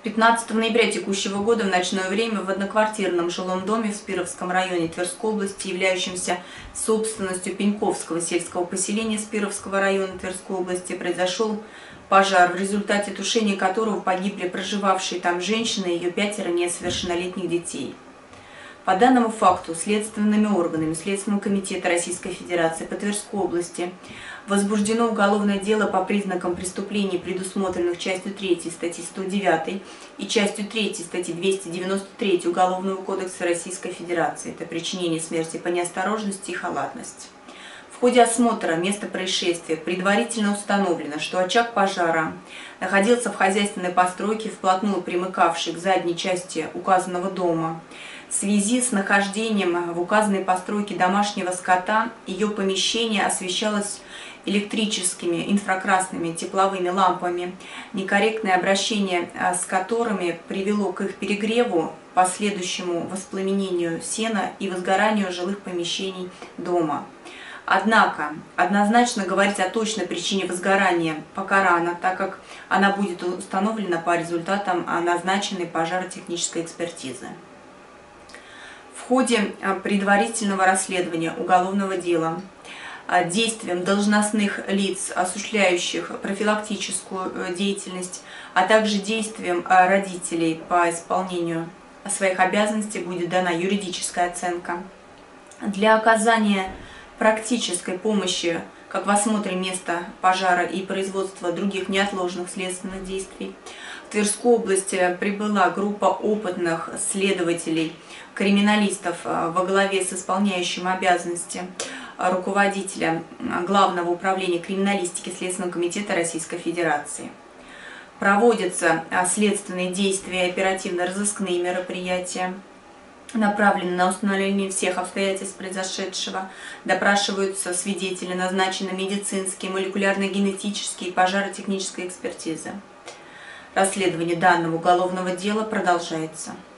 15 ноября текущего года в ночное время в одноквартирном жилом доме в Спировском районе Тверской области, являющемся собственностью Пеньковского сельского поселения Спировского района Тверской области, произошел пожар, в результате тушения которого погибли проживавшие там женщины и ее 5 несовершеннолетних детей. По данному факту следственными органами Следственного комитета Российской Федерации по Тверской области возбуждено уголовное дело по признакам преступлений, предусмотренных частью 3 статьи 109 и частью 3 статьи 293 Уголовного кодекса Российской Федерации. Это причинение смерти по неосторожности и халатности. В ходе осмотра места происшествия предварительно установлено, что очаг пожара находился в хозяйственной постройке, вплотную примыкавшей к задней части указанного дома. В связи с нахождением в указанной постройке домашнего скота ее помещение освещалось электрическими инфракрасными тепловыми лампами, некорректное обращение с которыми привело к их перегреву, последующему воспламенению сена и возгоранию жилых помещений дома. Однако однозначно говорить о точной причине возгорания пока рано, так как она будет установлена по результатам назначенной пожаротехнической экспертизы. В ходе предварительного расследования уголовного дела действием должностных лиц, осуществляющих профилактическую деятельность, а также действием родителей по исполнению своих обязанностей будет дана юридическая оценка. Для оказания практической помощи как в осмотре места пожара и производства других неотложных следственных действий в Тверскую область прибыла группа опытных следователей, криминалистов во главе с исполняющим обязанности руководителя Главного управления криминалистики Следственного комитета Российской Федерации. Проводятся следственные действия и оперативно-розыскные мероприятия, направлены на установление всех обстоятельств произошедшего, допрашиваются свидетели, назначены медицинские, молекулярно-генетические и пожаротехнические экспертизы. Расследование данного уголовного дела продолжается.